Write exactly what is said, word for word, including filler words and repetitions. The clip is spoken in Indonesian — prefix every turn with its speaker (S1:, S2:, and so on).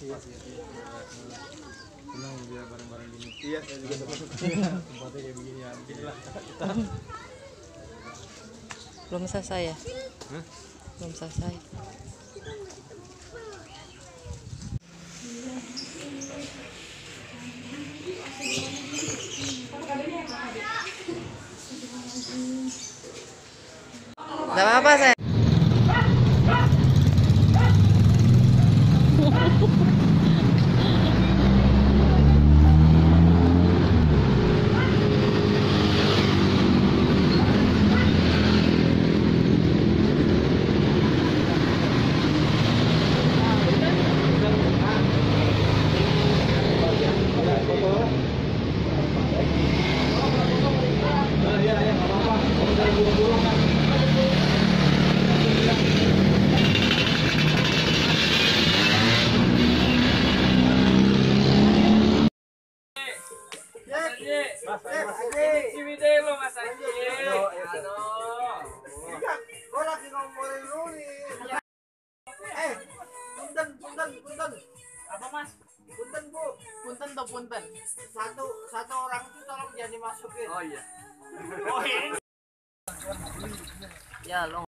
S1: Iya sih, senang dia bareng-bareng gini. Iya, saya juga senang tempatnya kayak begini ya. Beginilah kita.
S2: Belum selesai ya?
S1: Hah?
S2: Belum selesai. Gak apa-apa saya.
S3: Apa mas? Punten bu. Punten tuh punten. Satu satu orang itu tolong jangan dimasukin. Oh iya. Oh ini. Ya lo.